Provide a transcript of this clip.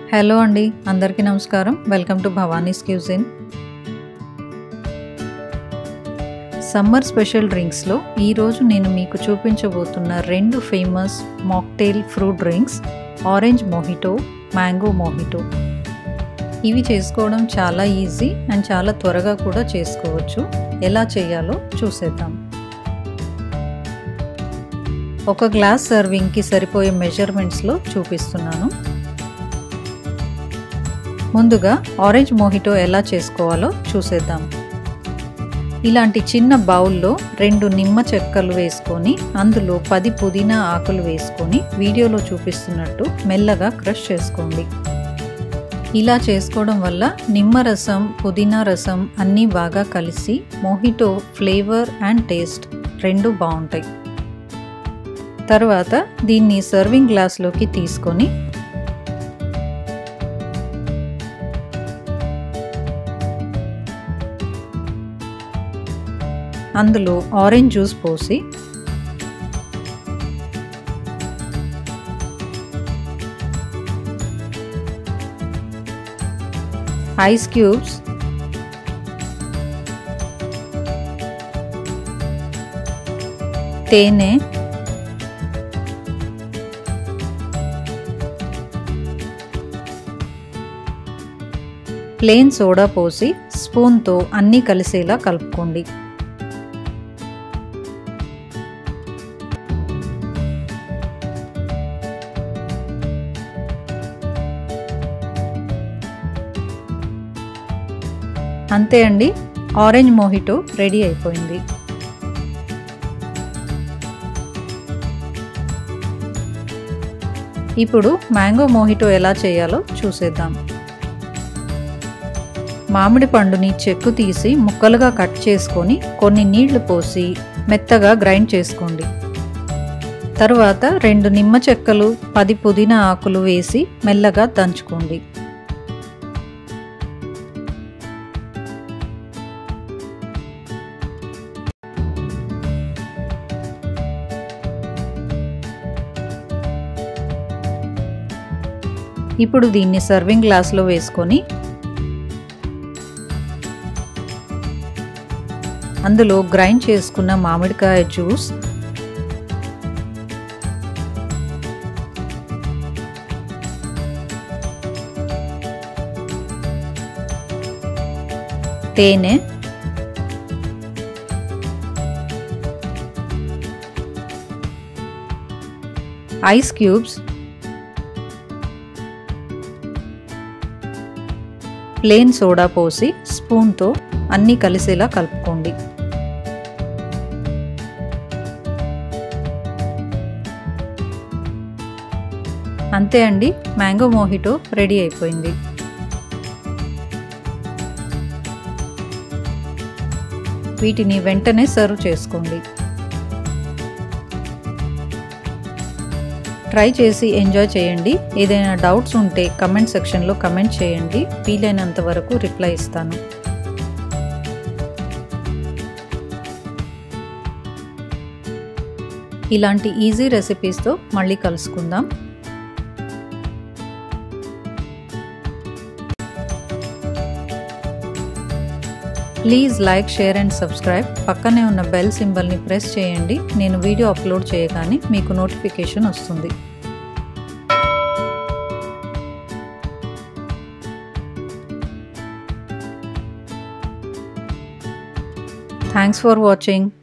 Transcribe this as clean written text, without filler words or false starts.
Hello అండి, అందరికీ నమస్కారం. Welcome to Bhavani's cuisine. Summer special డ్రింక్స్లో ఈరోజు నేను మీకు చూపించబోతున్న రెండు famous mocktail fruit drinks orange mojito, mango mojito. ఇవి చేసుకోవడం చాలా ఈజీ అండ్ చాలా త్వరగా కూడా చేసుకోవచ్చు. ఎలా చేయాలో చూసేద్దాం. ఒక గ్లాస్ సర్వింగ్కి సరిపోయే మెజర్మెంట్స్లో చూపిస్తున్నాను. ముందుగా ఆరెంజ్ మొహిటో ఎలా చేసుకోవాలో చూసేద్దాం. ఇలాంటి చిన్న బౌల్లో 2 నిమ్మ చెక్కలు వేసుకొని అందులో 10 పుదీనా ఆకులు వేసుకొని వీడియోలో చూపిస్తున్నట్టు మెల్లగా క్రష్ చేసుకోండి. ఇలా చేసుకోవడం వల్ల నిమ్మరసం, పుదీనా రసం అన్నీ బాగా కలిసి మొహిటో ఫ్లేవర్ అండ్ టేస్ట్ రెండు బాగుంటాయి. తర్వాత దీన్ని సర్వింగ్ గ్లాస్లోకి తీసుకొని అందులో ఆరెంజ్ జ్యూస్ పోసి ఐస్ క్యూబ్స్, తేనె, ప్లెయిన్ సోడా పోసి స్పూన్తో అన్నీ కలిసేలా కలుపుకోండి. అంతే అండి, ఆరెంజ్ మొహిటో రెడీ అయిపోయింది. ఇప్పుడు మ్యాంగో మొహిటో ఎలా చేయాలో చూసేద్దాం. మామిడి పండుని చెక్కు తీసి ముక్కలుగా కట్ చేసుకొని కొన్ని నీళ్లు పోసి మెత్తగా గ్రైండ్ చేసుకోండి. తరువాత 2 నిమ్మ చెక్కలు, 10 పుదీనా ఆకులు వేసి మెల్లగా దంచుకోండి. ఇప్పుడు దీన్ని సర్వింగ్ గ్లాస్లో వేసుకొని అందులో గ్రైండ్ చేసుకున్న మామిడికాయ జ్యూస్, తేనె, ఐస్ క్యూబ్స్, ప్లెయిన్ సోడా పోసి స్పూన్తో అన్నీ కలిసేలా కలుపుకోండి. అంతే అండి, మ్యాంగో మొహిటో రెడీ అయిపోయింది. వీటిని వెంటనే సర్వ్ చేసుకోండి. ట్రై చేసి ఎంజాయ్ చేయండి. ఏదైనా డౌట్స్ ఉంటే కమెంట్ సెక్షన్లో కమెంట్ చేయండి. వీలైనంత వరకు రిప్లై ఇస్తాను. ఇలాంటి ఈజీ రెసిపీస్తో మళ్ళీ కలుసుకుందాం. Please like, share and subscribe. పక్కనే ఉన్న బెల్ సింబల్ని ప్రెస్ చేయండి. నేను వీడియో అప్లోడ్ చేయగానే మీకు నోటిఫికేషన్ వస్తుంది. Thanks for watching.